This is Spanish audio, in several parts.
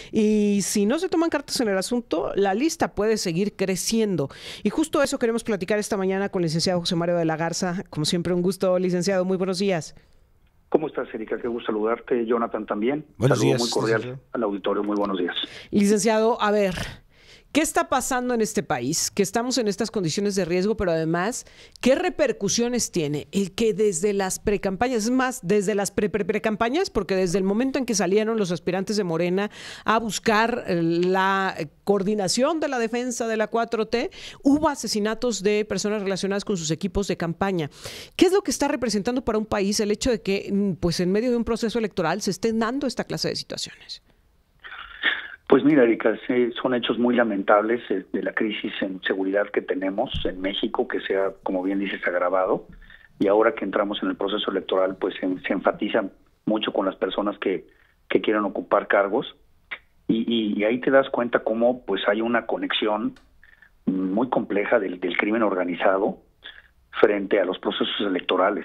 y si no se toman cartas en el asunto, la lista puede seguir creciendo. Y justo eso queremos platicar esta mañana con el licenciado José Mario de la Garza. Como siempre, un gusto, licenciado. Muy buenos días. ¿Cómo estás, Erika? Qué gusto saludarte. Jonathan también. Buenos días. Muy cordial al auditorio. Muy buenos días. Licenciado, a ver, ¿qué está pasando en este país? Que estamos en estas condiciones de riesgo, pero además, ¿qué repercusiones tiene el que desde las precampañas, es más, desde las precampañas, porque desde el momento en que salieron los aspirantes de Morena a buscar la coordinación de la defensa de la 4T, hubo asesinatos de personas relacionadas con sus equipos de campaña? ¿Qué es lo que está representando para un país el hecho de que, pues, en medio de un proceso electoral se estén dando esta clase de situaciones? Pues mira, Erika, son hechos muy lamentables de la crisis en seguridad que tenemos en México, que se ha, como bien dices, agravado. Y ahora que entramos en el proceso electoral, pues se enfatiza mucho con las personas que quieren ocupar cargos. Y ahí te das cuenta cómo pues hay una conexión muy compleja del crimen organizado frente a los procesos electorales.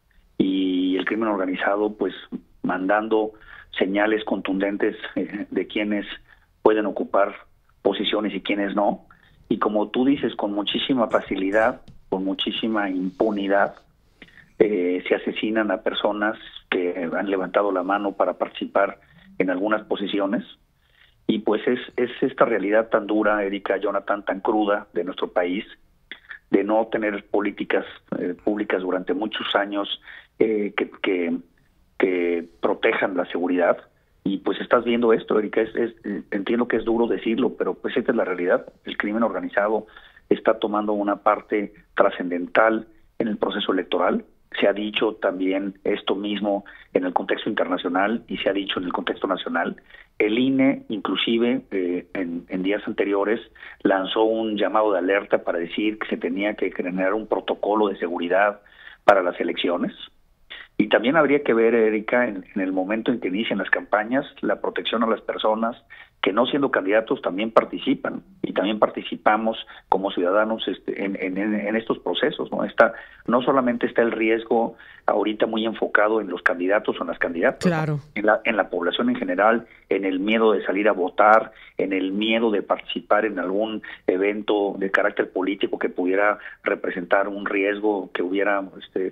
Y el crimen organizado pues mandando señales contundentes de quienes pueden ocupar posiciones y quienes no, y como tú dices, con muchísima facilidad, con muchísima impunidad, se asesinan a personas que han levantado la mano para participar en algunas posiciones, y pues es esta realidad tan dura, Erika, Jonathan, tan cruda de nuestro país, de no tener políticas públicas durante muchos años que protejan la seguridad. Y pues estás viendo esto, Erika, entiendo que es duro decirlo, pero pues esta es la realidad. El crimen organizado está tomando una parte trascendental en el proceso electoral. Se ha dicho también esto mismo en el contexto internacional y se ha dicho en el contexto nacional. El INE, inclusive, en días anteriores, lanzó un llamado de alerta para decir que se tenía que generar un protocolo de seguridad para las elecciones. Y también habría que ver, Erika, en el momento en que inician las campañas, la protección a las personas que no siendo candidatos también participan y también participamos como ciudadanos en estos procesos, ¿no? No solamente está el riesgo ahorita muy enfocado en los candidatos o en las candidatas, claro, ¿no? En la población en general, en el miedo de salir a votar, en el miedo de participar en algún evento de carácter político que pudiera representar un riesgo, que hubiera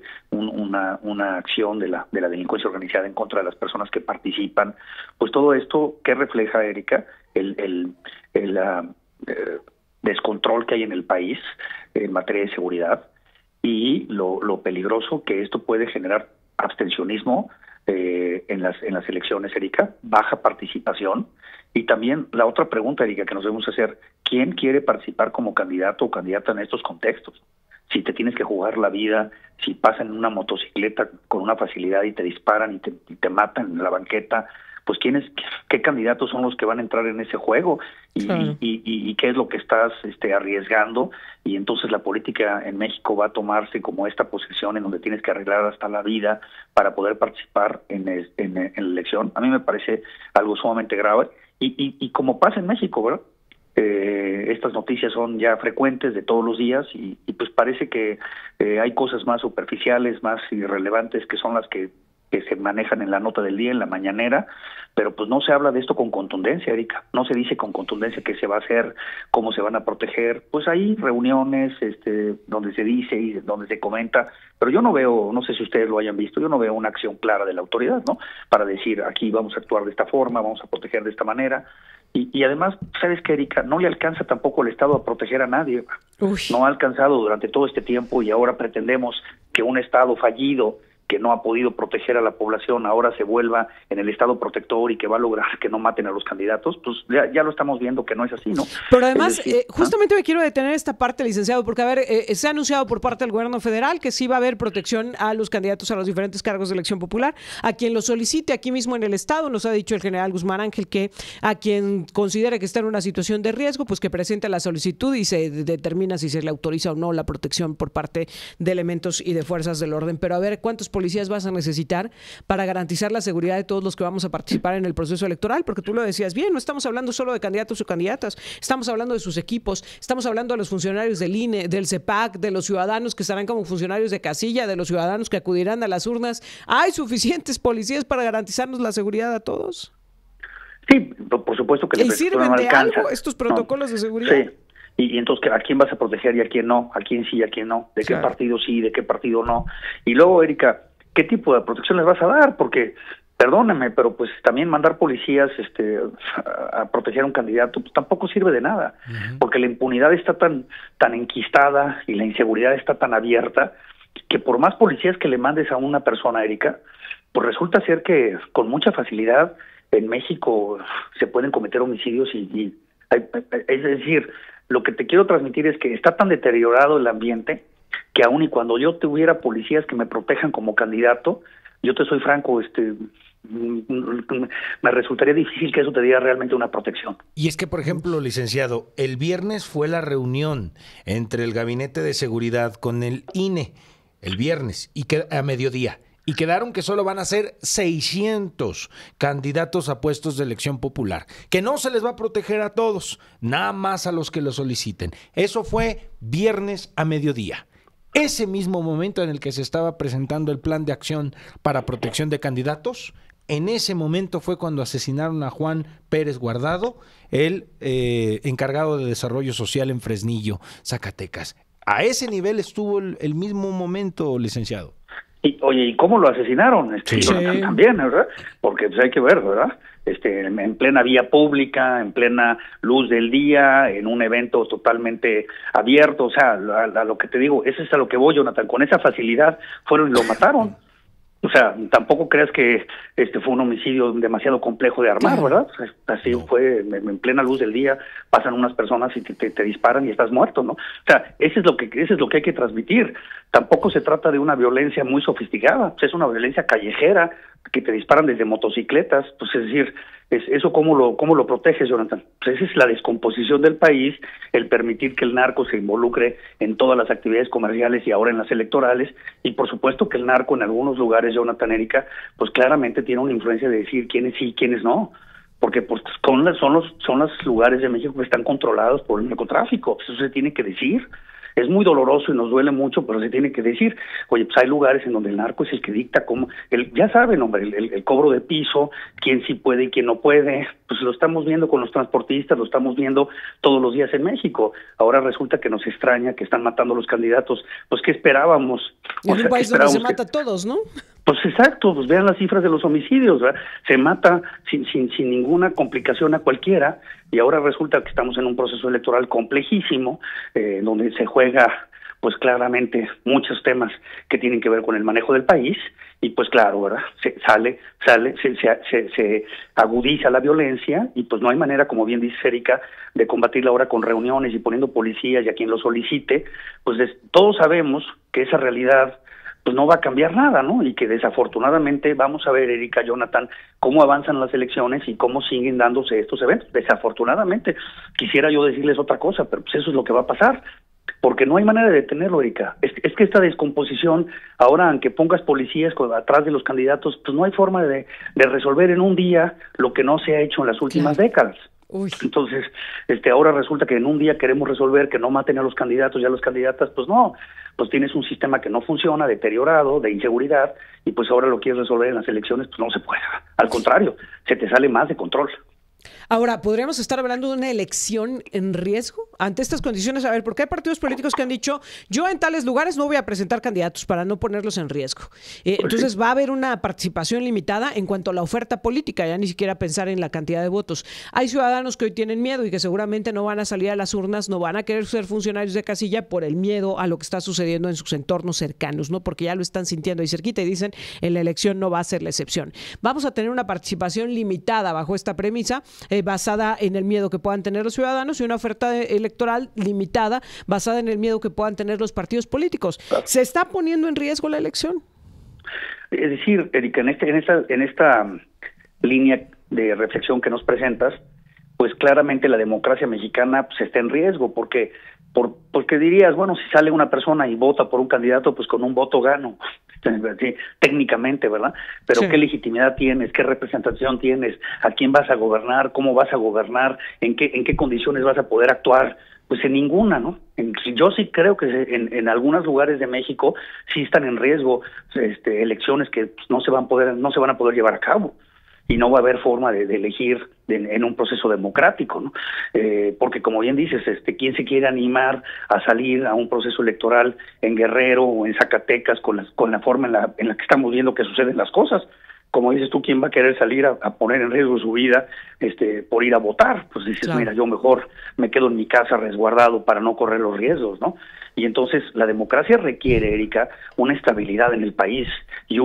una acción de la delincuencia organizada en contra de las personas que participan. Pues todo esto, ¿qué refleja, Erika? El descontrol que hay en el país en materia de seguridad y lo peligroso que esto puede generar abstencionismo en las elecciones, Erika, baja participación. Y también la otra pregunta, Erika, que nos debemos hacer: ¿quién quiere participar como candidato o candidata en estos contextos? Si te tienes que jugar la vida, si pasan en una motocicleta con una facilidad y te disparan y te matan en la banqueta, pues qué candidatos son los que van a entrar en ese juego y qué es lo que estás arriesgando. Y entonces la política en México va a tomarse como esta posición en donde tienes que arreglar hasta la vida para poder participar en la elección. A mí me parece algo sumamente grave y como pasa en México, ¿verdad? Estas noticias son ya frecuentes de todos los días y pues parece que hay cosas más superficiales, más irrelevantes, que son las que se manejan en la nota del día, en la mañanera, pero pues no se habla de esto con contundencia, Erika. No se dice con contundencia qué se va a hacer, cómo se van a proteger. Pues hay reuniones donde se dice y donde se comenta, pero yo no veo, no sé si ustedes lo hayan visto, yo no veo una acción clara de la autoridad, ¿no? Para decir, aquí vamos a actuar de esta forma, vamos a proteger de esta manera. Y además, ¿sabes qué, Erika? No le alcanza tampoco el Estado a proteger a nadie. Uy. No ha alcanzado durante todo este tiempo y ahora pretendemos que un Estado fallido, que no ha podido proteger a la población, ahora se vuelva en el Estado protector y que va a lograr que no maten a los candidatos. Pues ya lo estamos viendo que no es así, ¿no? Pero además, justamente me quiero detener esta parte, licenciado, porque, a ver, se ha anunciado por parte del gobierno federal que sí va a haber protección a los candidatos a los diferentes cargos de elección popular. A quien lo solicite aquí mismo en el Estado, nos ha dicho el general Guzmán Ángel que a quien considere que está en una situación de riesgo, pues que presente la solicitud y se determina si se le autoriza o no la protección por parte de elementos y de fuerzas del orden. Pero a ver, ¿cuántos policías vas a necesitar para garantizar la seguridad de todos los que vamos a participar en el proceso electoral? Porque tú lo decías bien, no estamos hablando solo de candidatos o candidatas, estamos hablando de sus equipos, estamos hablando de los funcionarios del INE, del CEPAC, de los ciudadanos que estarán como funcionarios de casilla, de los ciudadanos que acudirán a las urnas. ¿Hay suficientes policías para garantizarnos la seguridad a todos? Sí, por supuesto que la ¿Y infraestructura sirven no de alcanza. algo estos protocolos de seguridad? Sí. Y entonces, ¿a quién vas a proteger y a quién no? ¿A quién sí y a quién no? ¿De qué partido sí, de qué partido no? Y luego, Erika, ¿qué tipo de protección les vas a dar? Porque, perdóname, pero pues también mandar policías a proteger a un candidato pues tampoco sirve de nada, porque la impunidad está tan enquistada y la inseguridad está tan abierta que por más policías que le mandes a una persona, Erika, pues resulta ser que con mucha facilidad en México se pueden cometer homicidios es decir, lo que te quiero transmitir es que está tan deteriorado el ambiente que aun y cuando yo tuviera policías que me protejan como candidato, yo te soy franco, me resultaría difícil que eso te diera realmente una protección. Y es que, por ejemplo, licenciado, el viernes fue la reunión entre el Gabinete de Seguridad con el INE, el viernes, y a mediodía. Y quedaron que solo van a ser 600 candidatos a puestos de elección popular, que no se les va a proteger a todos, nada más a los que lo soliciten. Eso fue viernes a mediodía. Ese mismo momento en el que se estaba presentando el plan de acción para protección de candidatos, en ese momento fue cuando asesinaron a Juan Pérez Guardado, el encargado de desarrollo social en Fresnillo, Zacatecas. A ese nivel estuvo el mismo momento, licenciado. Oye, ¿y cómo lo asesinaron? Sí. También, ¿verdad? Porque pues hay que ver, ¿verdad? En plena vía pública, en plena luz del día, en un evento totalmente abierto, o sea, a lo que te digo, eso es a lo que voy, Jonathan, con esa facilidad fueron y lo mataron. O sea, tampoco creas que fue un homicidio demasiado complejo de armar, ¿verdad? Así no. Fue en plena luz del día, pasan unas personas y te disparan y estás muerto, ¿no? O sea, eso es lo que hay que transmitir. Tampoco se trata de una violencia muy sofisticada, es una violencia callejera que te disparan desde motocicletas, pues es decir, eso cómo lo proteges, Jonathan. Pues esa es la descomposición del país, el permitir que el narco se involucre en todas las actividades comerciales y ahora en las electorales, y por supuesto que el narco en algunos lugares, Jonathan, Erika, pues claramente tiene una influencia de decir quiénes sí y quiénes no, porque pues son los lugares de México que están controlados por el narcotráfico, eso se tiene que decir. Es muy doloroso y nos duele mucho, pero se tiene que decir, oye, pues hay lugares en donde el narco es el que dicta cómo, ya saben, hombre, el cobro de piso, quién sí puede y quién no puede, pues lo estamos viendo con los transportistas, lo estamos viendo todos los días en México. Ahora resulta que nos extraña que están matando a los candidatos, pues ¿qué esperábamos? En un país donde se mata a todos, ¿no? Pues exacto, pues vean las cifras de los homicidios, ¿verdad? Se mata sin ninguna complicación a cualquiera, y ahora resulta que estamos en un proceso electoral complejísimo, donde se juega pues claramente muchos temas que tienen que ver con el manejo del país, y pues claro, ¿verdad? Se agudiza la violencia, y pues no hay manera, como bien dice Erika, de combatirla ahora con reuniones y poniendo policías y a quien lo solicite, pues todos sabemos que esa realidad pues no va a cambiar nada, ¿no? Y que desafortunadamente vamos a ver, Erika, Jonathan, cómo avanzan las elecciones y cómo siguen dándose estos eventos. Desafortunadamente, quisiera yo decirles otra cosa, pero pues eso es lo que va a pasar, porque no hay manera de detenerlo, Erika. Es que esta descomposición, ahora aunque pongas policías atrás de los candidatos, pues no hay forma de resolver en un día lo que no se ha hecho en las últimas décadas. Uy. Entonces, ahora resulta que en un día queremos resolver que no maten a los candidatos y a las candidatas, pues no, pues tienes un sistema que no funciona, deteriorado, de inseguridad, y pues ahora lo quieres resolver en las elecciones, pues no se puede. Al contrario, se te sale más de control. Ahora, ¿podríamos estar hablando de una elección en riesgo ante estas condiciones? A ver, porque hay partidos políticos que han dicho, yo en tales lugares no voy a presentar candidatos para no ponerlos en riesgo. Entonces sí, va a haber una participación limitada en cuanto a la oferta política, ya ni siquiera pensar en la cantidad de votos. Hay ciudadanos que hoy tienen miedo y que seguramente no van a salir a las urnas, no van a querer ser funcionarios de casilla por el miedo a lo que está sucediendo en sus entornos cercanos, ¿no? Porque ya lo están sintiendo ahí cerquita y dicen, en la elección no va a ser la excepción. Vamos a tener una participación limitada bajo esta premisa, basada en el miedo que puedan tener los ciudadanos, y una oferta electoral limitada basada en el miedo que puedan tener los partidos políticos. ¿Se está poniendo en riesgo la elección? Es decir, Erika, en esta línea de reflexión que nos presentas, pues claramente la democracia mexicana pues, está en riesgo, porque dirías, bueno, si sale una persona y vota por un candidato, pues con un voto gano. Sí, técnicamente, ¿verdad? Pero sí, ¿qué legitimidad tienes? ¿Qué representación tienes? ¿A quién vas a gobernar? ¿Cómo vas a gobernar? ¿En qué condiciones vas a poder actuar? Pues en ninguna, ¿no? Yo sí creo que en algunos lugares de México sí están en riesgo elecciones que pues, no se van a poder llevar a cabo. y no va a haber forma de elegir en un proceso democrático, ¿no? Porque como bien dices, ¿quién se quiere animar a salir a un proceso electoral en Guerrero o en Zacatecas con la forma en la que estamos viendo que suceden las cosas? Como dices tú, ¿quién va a querer salir a poner en riesgo su vida por ir a votar? Pues dices, claro, mira, yo mejor me quedo en mi casa resguardado para no correr los riesgos, ¿no? Y entonces la democracia requiere, Erika, una estabilidad en el país y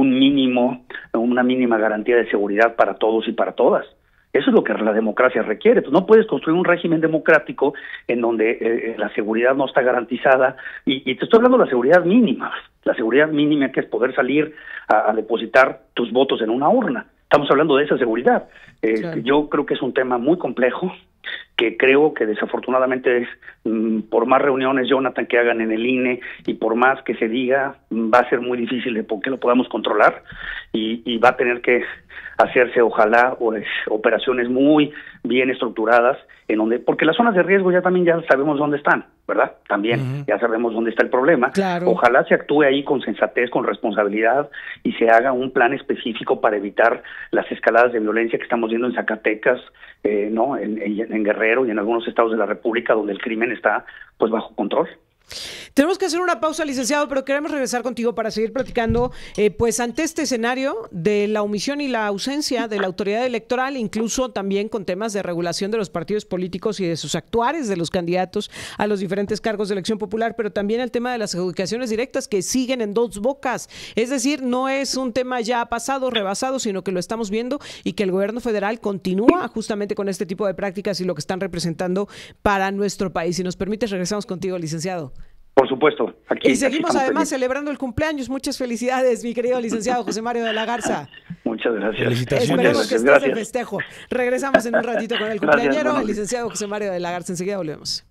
una mínima garantía de seguridad para todos y para todas. Eso es lo que la democracia requiere. Pues no puedes construir un régimen democrático en donde la seguridad no está garantizada. Y te estoy hablando de la seguridad mínima. La seguridad mínima, que es poder salir a depositar tus votos en una urna. Estamos hablando de esa seguridad. Claro. Yo creo que es un tema muy complejo, que creo que desafortunadamente por más reuniones, Jonathan, que hagan en el INE y por más que se diga, va a ser muy difícil de que lo podamos controlar y va a tener que hacerse, ojalá, operaciones muy bien estructuradas en donde, porque las zonas de riesgo ya sabemos dónde están, ¿verdad? También ya sabemos dónde está el problema. Claro. Ojalá se actúe ahí con sensatez, con responsabilidad y se haga un plan específico para evitar las escaladas de violencia que estamos viendo en Zacatecas, ¿no? En Guerrero y en algunos estados de la República donde el crimen está pues bajo control. Tenemos que hacer una pausa, licenciado, pero queremos regresar contigo para seguir platicando, pues ante este escenario de la omisión y la ausencia de la autoridad electoral, incluso también con temas de regulación de los partidos políticos y de sus actuares de los candidatos a los diferentes cargos de elección popular, pero también el tema de las adjudicaciones directas que siguen en dos bocas. Es decir, no es un tema ya pasado, rebasado, sino que lo estamos viendo y que el gobierno federal continúa justamente con este tipo de prácticas y lo que están representando para nuestro país. Si nos permites, regresamos contigo, licenciado. Por supuesto. Y seguimos además celebrando el cumpleaños. Muchas felicidades, mi querido licenciado José Mario de la Garza. Muchas gracias. Felicitaciones. Esperemos que estés de festejo. Regresamos en un ratito con el cumpleañero, el licenciado José Mario de la Garza. Enseguida volvemos.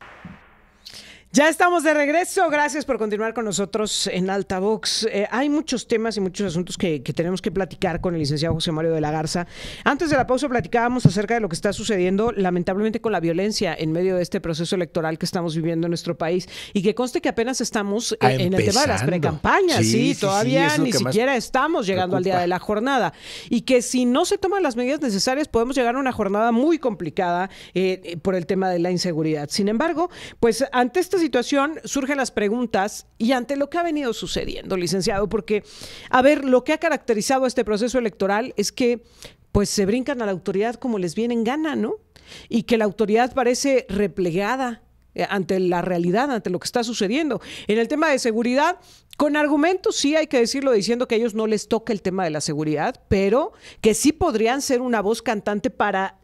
Ya estamos de regreso. Gracias por continuar con nosotros en Altavox. Hay muchos temas y muchos asuntos que tenemos que platicar con el licenciado José Mario de la Garza. Antes de la pausa platicábamos acerca de lo que está sucediendo lamentablemente con la violencia en medio de este proceso electoral que estamos viviendo en nuestro país y que conste que apenas estamos en el tema de las precampañas. Sí, todavía ni siquiera estamos llegando al día de la jornada y que si no se toman las medidas necesarias podemos llegar a una jornada muy complicada por el tema de la inseguridad. Sin embargo, pues ante esta situación surgen las preguntas y ante lo que ha venido sucediendo, licenciado, porque, a ver, lo que ha caracterizado este proceso electoral es que pues se brincan a la autoridad como les viene en gana, ¿no? Y que la autoridad parece replegada ante la realidad, ante lo que está sucediendo. En el tema de seguridad, con argumentos, sí hay que decirlo, diciendo que a ellos no les toca el tema de la seguridad, pero que sí podrían ser una voz cantante para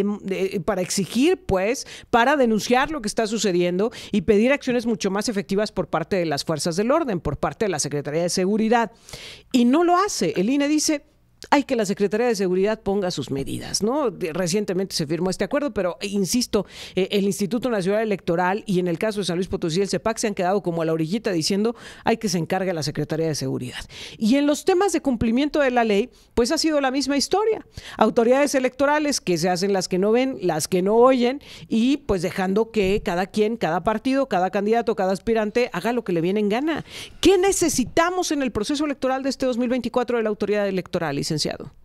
exigir, pues, para denunciar lo que está sucediendo y pedir acciones mucho más efectivas por parte de las fuerzas del orden, por parte de la Secretaría de Seguridad. Y no lo hace. El INE dice: hay que la Secretaría de Seguridad ponga sus medidas, ¿no? Recientemente se firmó este acuerdo, pero insisto, el Instituto Nacional Electoral y en el caso de San Luis Potosí, el CEPAC, se han quedado como a la orillita diciendo hay que se encargue la Secretaría de Seguridad. Y en los temas de cumplimiento de la ley, pues ha sido la misma historia. Autoridades electorales que se hacen las que no ven, las que no oyen y pues dejando que cada quien, cada partido, cada candidato, cada aspirante haga lo que le viene en gana. ¿Qué necesitamos en el proceso electoral de este 2024 de la autoridad electoral, licenciado?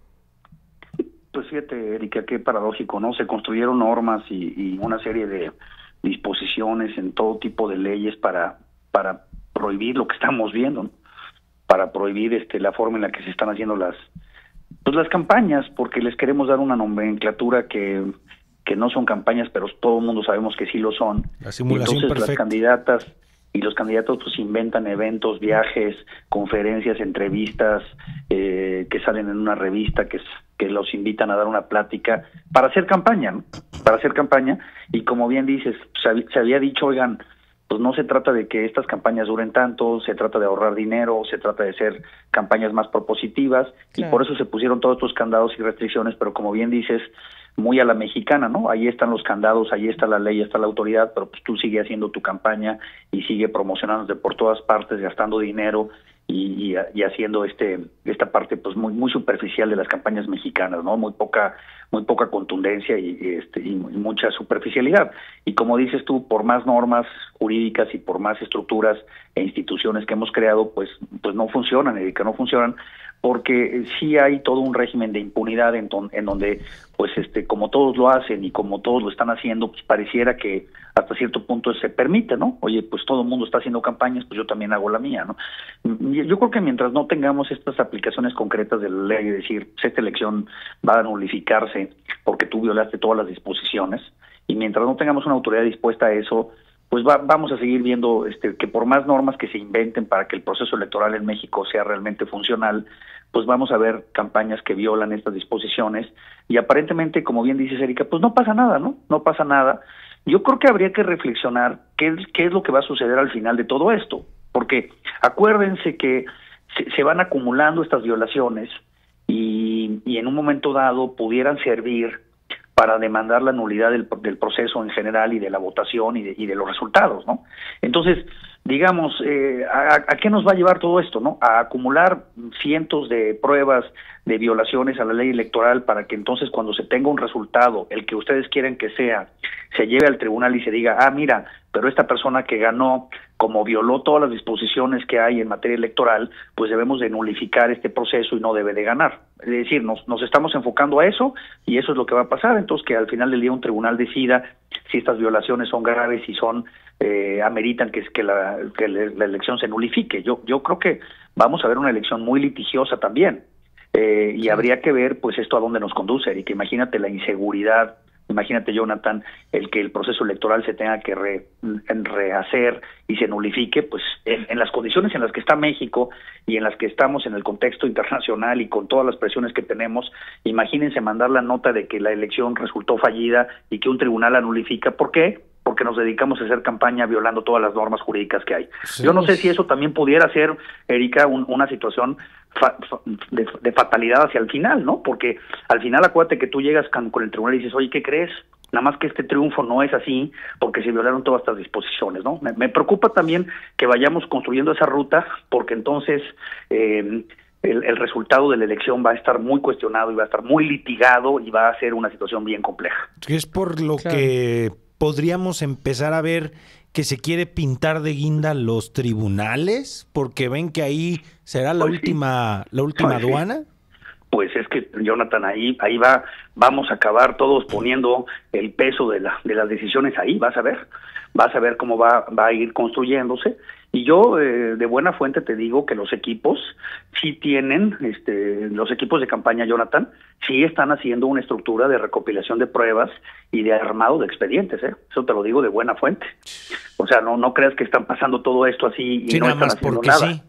Pues fíjate, Erika, qué paradójico, ¿no? Se construyeron normas y una serie de disposiciones en todo tipo de leyes para prohibir lo que estamos viendo, ¿no? Para prohibir la forma en la que se están haciendo las campañas, porque les queremos dar una nomenclatura que no son campañas, pero todo el mundo sabemos que sí lo son. La simulación entonces perfecta. Las candidatas y los candidatos pues inventan eventos, viajes, conferencias, entrevistas que salen en una revista, que los invitan a dar una plática para hacer campaña, ¿no? Para hacer campaña. Y como bien dices, se había dicho, oigan, pues no se trata de que estas campañas duren tanto, se trata de ahorrar dinero, se trata de hacer campañas más propositivas, claro. Y por eso se pusieron todos estos candados y restricciones, pero como bien dices, muy a la mexicana, ¿no? Ahí están los candados, ahí está la ley, ahí está la autoridad, pero pues tú sigue haciendo tu campaña y sigue promocionándote por todas partes, gastando dinero y haciendo esta parte pues muy superficial de las campañas mexicanas, ¿no? Muy poca contundencia y mucha superficialidad. Y como dices tú, por más normas jurídicas y por más estructuras e instituciones que hemos creado, pues no funcionan, Erika, no funcionan, porque sí hay todo un régimen de impunidad en donde, pues como todos lo hacen y como todos lo están haciendo, pues pareciera que hasta cierto punto se permite, ¿no? Oye, pues todo el mundo está haciendo campañas, pues yo también hago la mía, ¿no? Yo creo que mientras no tengamos estas aplicaciones concretas de la ley, es decir, pues esta elección va a nulificarse porque tú violaste todas las disposiciones, y mientras no tengamos una autoridad dispuesta a eso, pues vamos a seguir viendo que por más normas que se inventen para que el proceso electoral en México sea realmente funcional, pues vamos a ver campañas que violan estas disposiciones, y aparentemente, como bien dices, Erika, pues no pasa nada, ¿no? No pasa nada. Yo creo que habría que reflexionar qué es lo que va a suceder al final de todo esto, porque acuérdense que se van acumulando estas violaciones y en un momento dado pudieran servir para demandar la nulidad del proceso en general y de la votación y de los resultados, ¿no? Entonces, digamos, ¿a qué nos va a llevar todo esto, no? A acumular cientos de pruebas de violaciones a la ley electoral para que entonces cuando se tenga un resultado, el que ustedes quieren que sea, se lleve al tribunal y se diga, mira, pero esta persona que ganó, como violó todas las disposiciones que hay en materia electoral, pues debemos de nulificar este proceso y no debe de ganar. Es decir, nos estamos enfocando a eso y eso es lo que va a pasar. Entonces, que al final del día un tribunal decida si estas violaciones son graves y son ameritan que la elección se nulifique. Yo creo que vamos a ver una elección muy litigiosa también, y habría que ver pues esto a dónde nos conduce, y que imagínate la inseguridad. Imagínate, Jonathan, el que el proceso electoral se tenga que rehacer y se nulifique, pues en las condiciones en las que está México y en las que estamos en el contexto internacional y con todas las presiones que tenemos. Imagínense mandar la nota de que la elección resultó fallida y que un tribunal la nulifica. ¿Por qué? Porque nos dedicamos a hacer campaña violando todas las normas jurídicas que hay. Sí. Yo no sé si eso también pudiera ser, Erika, una situación de fatalidad hacia el final, ¿no? Porque al final acuérdate que tú llegas con el tribunal y dices, oye, ¿qué crees? Nada más que este triunfo no es así porque se violaron todas estas disposiciones, ¿no? Me preocupa también que vayamos construyendo esa ruta, porque entonces el resultado de la elección va a estar muy cuestionado y va a estar muy litigado y va a ser una situación bien compleja. Es por lo que podríamos empezar a ver que se quiere pintar de guinda los tribunales, porque ven que ahí será la última aduana. Pues es que, Jonathan, ahí vamos a acabar todos poniendo el peso de las decisiones ahí. Vas a ver cómo va a ir construyéndose. Y yo de buena fuente te digo que los equipos sí tienen, los equipos de campaña, Jonathan, sí están haciendo una estructura de recopilación de pruebas y de armado de expedientes, Eso te lo digo de buena fuente. O sea, no creas que están pasando todo esto así y no están haciendo nada. Sí.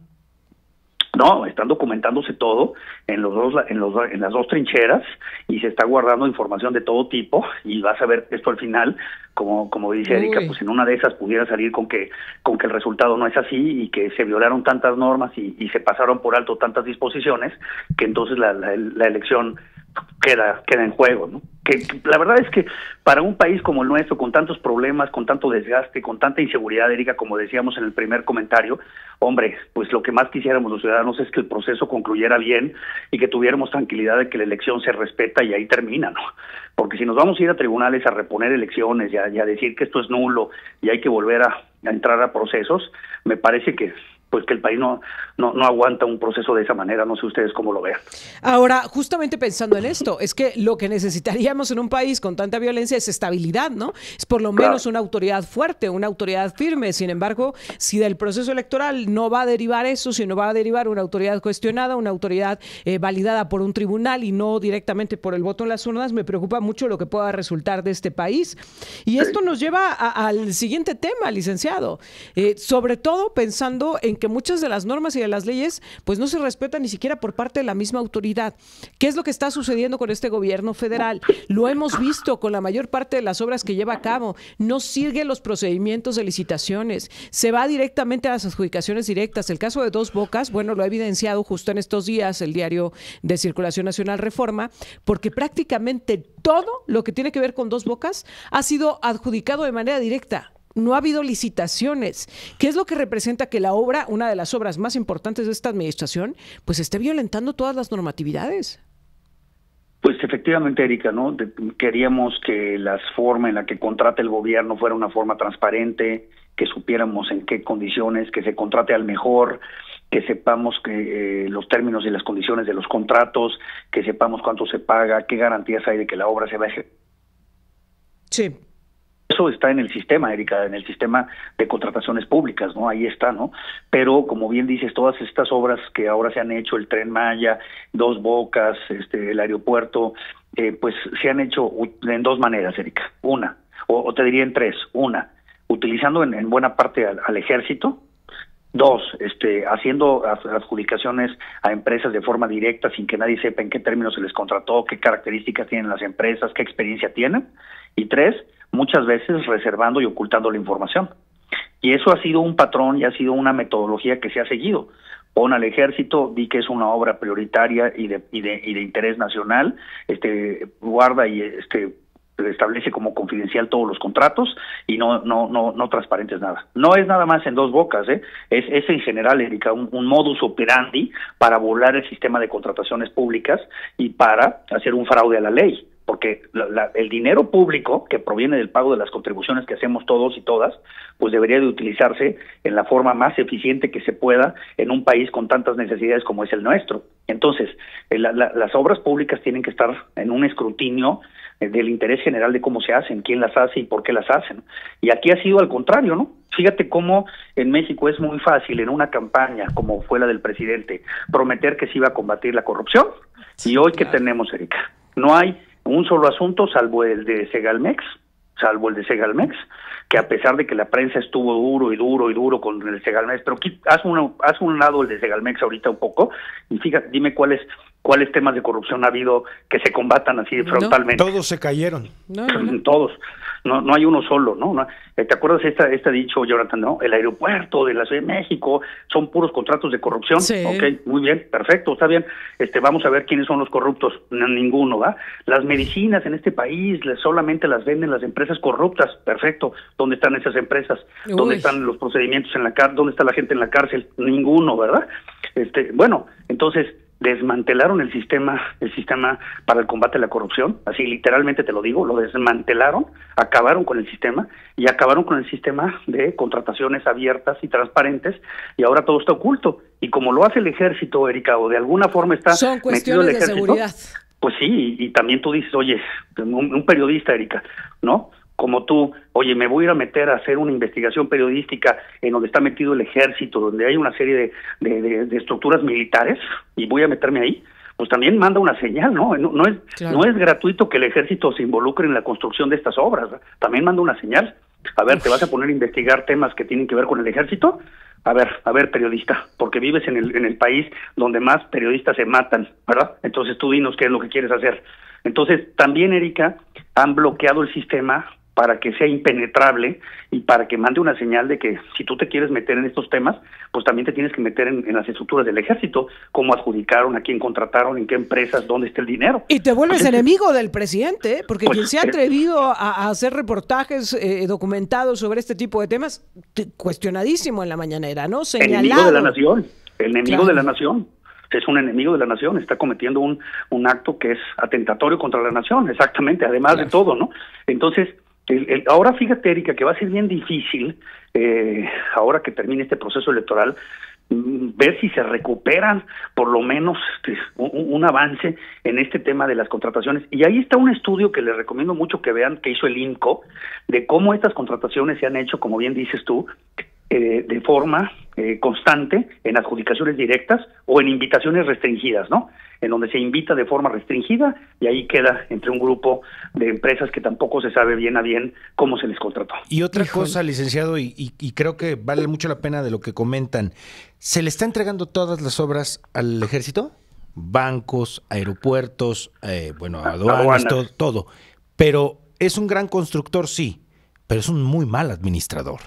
No, están documentándose todo en las dos trincheras, y se está guardando información de todo tipo, y vas a ver esto al final, como dice Erika, pues en una de esas pudiera salir con que el resultado no es así y que se violaron tantas normas y se pasaron por alto tantas disposiciones que entonces la elección queda en juego, ¿no? Que la verdad es que para un país como el nuestro, con tantos problemas, con tanto desgaste, con tanta inseguridad, Erika, como decíamos en el primer comentario, hombre, pues lo que más quisiéramos los ciudadanos es que el proceso concluyera bien y que tuviéramos tranquilidad de que la elección se respeta y ahí termina, ¿no? Porque si nos vamos a ir a tribunales a reponer elecciones y a decir que esto es nulo y hay que volver a entrar a procesos, me parece que el país no aguanta un proceso de esa manera. No sé ustedes cómo lo vean. Ahora, justamente pensando en esto, es que lo que necesitaríamos en un país con tanta violencia es estabilidad, ¿no? Es por lo menos una autoridad fuerte, una autoridad firme. Sin embargo, si del proceso electoral no va a derivar eso, sino va a derivar una autoridad cuestionada, una autoridad validada por un tribunal y no directamente por el voto en las urnas, me preocupa mucho lo que pueda resultar de este país. Y esto nos lleva al siguiente tema, licenciado. Sobre todo pensando en que muchas de las normas y de las leyes pues no se respetan ni siquiera por parte de la misma autoridad. ¿Qué es lo que está sucediendo con este gobierno federal? Lo hemos visto con la mayor parte de las obras que lleva a cabo. No sigue los procedimientos de licitaciones. Se va directamente a las adjudicaciones directas. El caso de Dos Bocas, bueno, lo ha evidenciado justo en estos días el diario de Circulación Nacional Reforma, porque prácticamente todo lo que tiene que ver con Dos Bocas ha sido adjudicado de manera directa. No ha habido licitaciones. ¿Qué es lo que representa que la obra, una de las obras más importantes de esta administración, pues esté violentando todas las normatividades? Pues efectivamente, Erika, ¿no? Queríamos que la forma en la que contrata el gobierno fuera una forma transparente, que supiéramos en qué condiciones, que se contrate al mejor, que sepamos que los términos y las condiciones de los contratos, que sepamos cuánto se paga, qué garantías hay de que la obra se va a ejecutar. Sí. Eso está en el sistema, Erika, en el sistema de contrataciones públicas, ¿no? Ahí está, ¿no? Pero, como bien dices, todas estas obras que ahora se han hecho, el Tren Maya, Dos Bocas, el aeropuerto, pues se han hecho en dos maneras, Erika. Una, o te diría en tres. Una, utilizando en buena parte al ejército. Dos, haciendo adjudicaciones a empresas de forma directa sin que nadie sepa en qué términos se les contrató, qué características tienen las empresas, qué experiencia tienen. Y tres, muchas veces reservando y ocultando la información. Y eso ha sido un patrón y ha sido una metodología que se ha seguido. Pon al ejército, di que es una obra prioritaria y de interés nacional, guarda y establece como confidencial todos los contratos y no transparentes nada. No es nada más en Dos Bocas, es en general, Erika, un modus operandi para burlar el sistema de contrataciones públicas y para hacer un fraude a la ley. Porque el dinero público que proviene del pago de las contribuciones que hacemos todos y todas, pues debería de utilizarse en la forma más eficiente que se pueda en un país con tantas necesidades como es el nuestro. Entonces, las obras públicas tienen que estar en un escrutinio del interés general de cómo se hacen, quién las hace y por qué las hacen. Y aquí ha sido al contrario, ¿no? Fíjate cómo en México es muy fácil en una campaña como fue la del presidente prometer que se iba a combatir la corrupción. Sí, y hoy, claro, ¿qué tenemos, Erika? No hay un solo asunto salvo el de Segalmex, que a pesar de que la prensa estuvo duro con el Segalmex, pero haz un lado el de Segalmex ahorita un poco, y fíjate, dime cuáles temas de corrupción ha habido que se combatan así frontalmente. Todos se cayeron. No. Todos. No hay uno solo, ¿no? ¿Te acuerdas este dicho, Jonathan, no? El aeropuerto de la Ciudad de México son puros contratos de corrupción. Sí. Ok, muy bien, perfecto, está bien. Vamos a ver quiénes son los corruptos. Ninguno, ¿va? Las medicinas en este país solamente las venden las empresas corruptas. Perfecto. ¿Dónde están esas empresas? ¿Dónde están los procedimientos en la cárcel? ¿Dónde está la gente en la cárcel? Ninguno, ¿verdad? Bueno, entonces desmantelaron el sistema para el combate a la corrupción, así literalmente te lo digo, lo desmantelaron, acabaron con el sistema y acabaron con el sistema de contrataciones abiertas y transparentes, y ahora todo está oculto. Y como lo hace el ejército, Erika, o de alguna forma está son cuestiones metido el ejército, de seguridad. Pues sí, y también tú dices, oye, un periodista, Erika, ¿no? Como tú, oye, me voy a ir a meter a hacer una investigación periodística en donde está metido el ejército, donde hay una serie de estructuras militares, y voy a meterme ahí, pues también manda una señal, ¿no? No es gratuito que el ejército se involucre en la construcción de estas obras, ¿no? También manda una señal. A ver, ¿te vas a poner a investigar temas que tienen que ver con el ejército? A ver, periodista, porque vives en el país donde más periodistas se matan, ¿verdad? Entonces tú dinos qué es lo que quieres hacer. Entonces, también, Erika, han bloqueado el sistema para que sea impenetrable y para que mande una señal de que si tú te quieres meter en estos temas, pues también te tienes que meter en las estructuras del ejército, cómo adjudicaron, a quién contrataron, en qué empresas, dónde está el dinero. Y te vuelves enemigo del presidente, porque quien se ha atrevido a hacer reportajes documentados sobre este tipo de temas, cuestionadísimo en la mañanera, ¿no? Señalado. Enemigo de la nación, de la nación. Es un enemigo de la nación, está cometiendo un acto que es atentatorio contra la nación, exactamente, además de todo, ¿no? Entonces, ahora fíjate, Erika, que va a ser bien difícil, ahora que termine este proceso electoral, ver si se recuperan por lo menos un avance en este tema de las contrataciones. Y ahí está un estudio que les recomiendo mucho que vean, que hizo el INCO, de cómo estas contrataciones se han hecho, como bien dices tú, de forma constante en adjudicaciones directas o en invitaciones restringidas, ¿no? En donde se invita de forma restringida y ahí queda entre un grupo de empresas que tampoco se sabe bien a bien cómo se les contrató. Y otra cosa, licenciado, y creo que vale mucho la pena de lo que comentan, ¿se le está entregando todas las obras al ejército? Bancos, aeropuertos, aduanas, todo. Pero es un gran constructor, sí, pero es un muy mal administrador.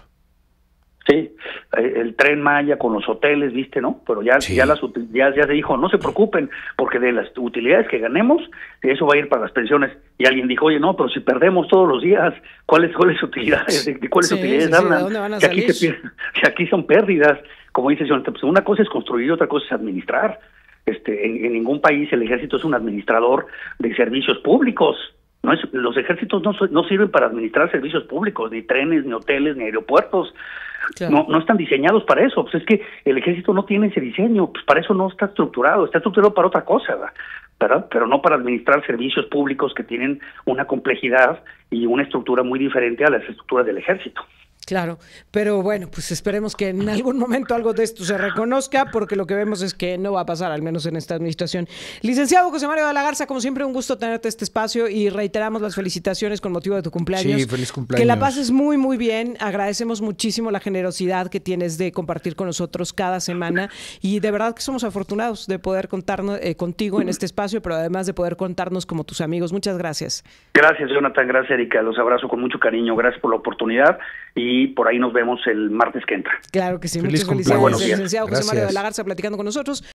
Sí, el Tren Maya con los hoteles, viste, ¿no? Pero ya se dijo, no se preocupen, porque de las utilidades que ganemos, eso va a ir para las pensiones. Y alguien dijo, oye, no, pero si perdemos todos los días, ¿cuáles utilidades? ¿De cuáles utilidades hablan? ¿De dónde van a salir? Si aquí son pérdidas, como dice Jonathan, pues una cosa es construir, otra cosa es administrar. En ningún país el ejército es un administrador de servicios públicos. Los ejércitos no sirven para administrar servicios públicos, ni trenes, ni hoteles, ni aeropuertos. Claro. No están diseñados para eso. Pues es que el ejército no tiene ese diseño, pues para eso no está estructurado para otra cosa, ¿verdad? Pero no para administrar servicios públicos que tienen una complejidad y una estructura muy diferente a las estructuras del ejército. Claro, pero bueno, pues esperemos que en algún momento algo de esto se reconozca, porque lo que vemos es que no va a pasar, al menos en esta administración. Licenciado José Mario de la Garza, como siempre, un gusto tenerte este espacio y reiteramos las felicitaciones con motivo de tu cumpleaños. Sí, feliz cumpleaños. Que la pases muy, muy bien. Agradecemos muchísimo la generosidad que tienes de compartir con nosotros cada semana y de verdad que somos afortunados de poder contarnos contigo en este espacio, pero además de poder contarnos como tus amigos. Muchas gracias. Gracias, Jonathan. Gracias, Erika. Los abrazo con mucho cariño. Gracias por la oportunidad y por ahí nos vemos el martes que entra. Claro que sí. Feliz Muchas felicidades, cumpleaños. licenciado José Mario de Gracias. la Garza, platicando con nosotros.